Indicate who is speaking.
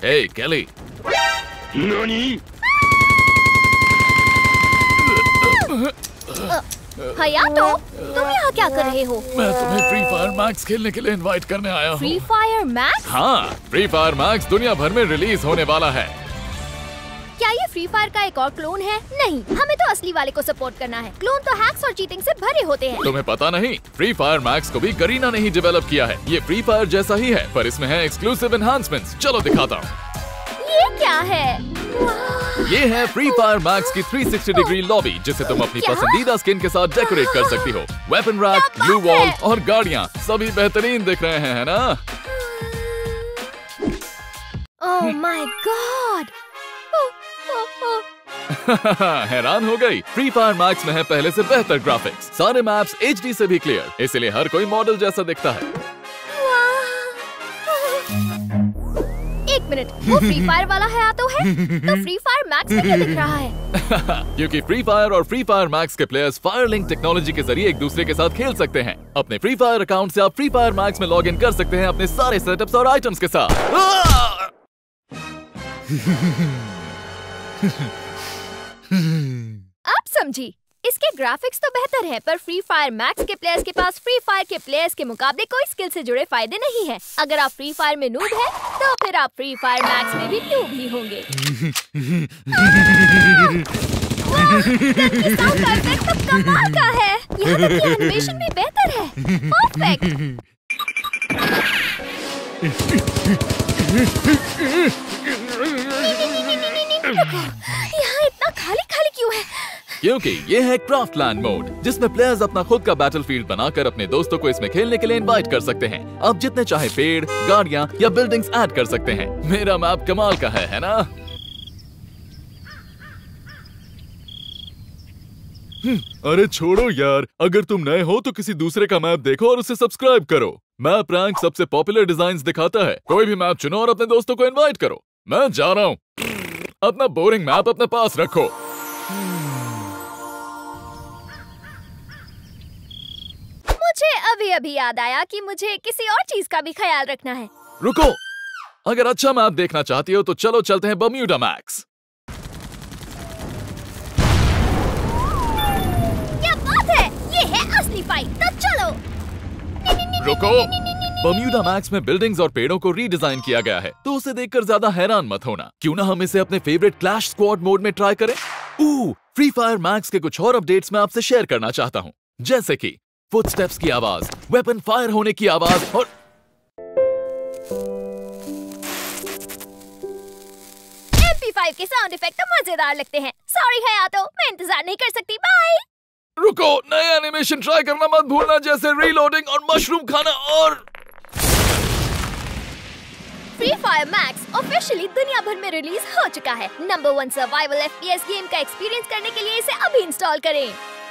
Speaker 1: हे केली।
Speaker 2: नानी?
Speaker 3: हयातो, तुम यहाँ क्या कर रहे हो?
Speaker 1: मैं तुम्हें फ्री फायर मैक्स खेलने के लिए इनवाइट करने आया हूँ।
Speaker 3: Free Fire Max?
Speaker 1: हाँ, फ्री फायर मैक्स दुनिया भर में रिलीज होने वाला है।
Speaker 3: क्या ये फ्री फायर का एक और क्लोन है? नहीं, हमें तो असली वाले को सपोर्ट करना है। क्लोन तो हैक्स और चीटिंग से भरे होते हैं।
Speaker 1: तुम्हें पता नहीं, फ्री फायर मैक्स को भी गरीना ने ही डेवलप किया है। ये फ्री फायर जैसा ही है, पर इसमें है एक्सक्लूसिव एनहांसमेंट्स। चलो दिखाता हूँ।
Speaker 3: ये क्या है?
Speaker 1: ये है फ्री फायर मैक्स की 360 डिग्री लॉबी, जिसे तुम अपनी पसंदीदा स्किन के साथ डेकोरेट कर सकती हो। वेपन रैक, ब्लू वॉल और गाड़ियाँ सभी बेहतरीन दिख रहे हैं, है ना?
Speaker 3: Oh my God!
Speaker 1: हैरान हो गई? फ्री फायर मैक्स में है पहले से बेहतर ग्राफिक्स, सारे मैप्स HD से भी क्लियर, इसीलिए हर कोई मॉडल जैसा दिखता है।
Speaker 3: एक मिनट, वो फ्री फायर वाला है तो है? तो फ्री फायर मैक्स में क्या दिख रहा है?
Speaker 1: क्योंकि फ्री फायर और फ्री फायर मैक्स के प्लेयर्स फायर लिंक टेक्नोलॉजी के जरिए एक दूसरे के साथ खेल सकते हैं। अपने फ्री फायर अकाउंट से आप फ्री फायर मैक्स में लॉग इन कर सकते हैं अपने सारे सेटअप्स और आइटम्स के साथ।
Speaker 3: अब समझी। इसके ग्राफिक्स तो बेहतर है, पर फ्री फायर मैक्स के प्लेयर्स के पास फ्री फायर के प्लेयर्स के मुकाबले कोई स्किल से जुड़े फायदे नहीं है। अगर आप फ्री फायर में नूब हैं, तो फिर आप फ्री फायर मैक्स में भी नूब ही होंगे। तो कमाल का है। यहाँ तक कि एनिमेशन भी बेहतर है। परफेक्ट। यहाँ इतना खाली खाली क्यों है?
Speaker 1: क्योंकि ये है क्राफ्टलैंड मोड, जिसमें प्लेयर्स अपना खुद का बैटलफील्ड बनाकर अपने दोस्तों को इसमें खेलने के लिए इनवाइट कर सकते हैं। आप जितने चाहे पेड़, गाड़ियाँ या बिल्डिंग्स ऐड कर सकते हैं। मेरा मैप कमाल का है ना? अरे छोड़ो यार, अगर तुम नए हो तो किसी दूसरे का मैप देखो और उसे सब्सक्राइब करो। मैप रैंक सबसे पॉपुलर डिजाइन्स दिखाता है। कोई भी मैप चुनो और अपने दोस्तों को इनवाइट करो। मैं जा रहा हूँ। अपना बोरिंग मैप अपने पास रखो।
Speaker 3: मुझे अभी अभी याद आया कि मुझे किसी और चीज का भी ख्याल रखना है।
Speaker 1: रुको, अगर अच्छा मैप देखना चाहती हो तो चलो चलते हैं बर्म्यूडा मैक्स।
Speaker 3: क्या बात है, ये है असली फाइट, तो चलो।
Speaker 1: रुको, बर्म्यूडा मैक्स में बिल्डिंग्स और पेड़ों को रीडिजाइन किया गया है, तो उसे देखकर ज्यादा हैरान मत होना। क्यों ना हम इसे अपने फेवरेट क्लैश स्क्वाड मोड में ट्राई करें। फ्री फायर मैक्स के कुछ और अपडेट्स मैं आपसे शेयर करना चाहता हूँ, जैसे कि फुटस्टेप्स की आवाज, वेपन फायर होने की आवाज और
Speaker 3: MP5 के साउंड इफेक्ट तो मजेदार लगते हैं। सॉरी हयातो, मैं इंतजार नहीं कर सकती। बाय।
Speaker 1: रुको, नए एनिमेशन ट्राई करना मत भूलना, जैसे रीलोडिंग और मशरूम खाना। और
Speaker 3: फ्री फायर मैक्स ऑफिशियली दुनिया भर में रिलीज हो चुका है। नंबर 1 सर्वाइवल FPS गेम का एक्सपीरियंस करने के लिए इसे अभी इंस्टॉल करें।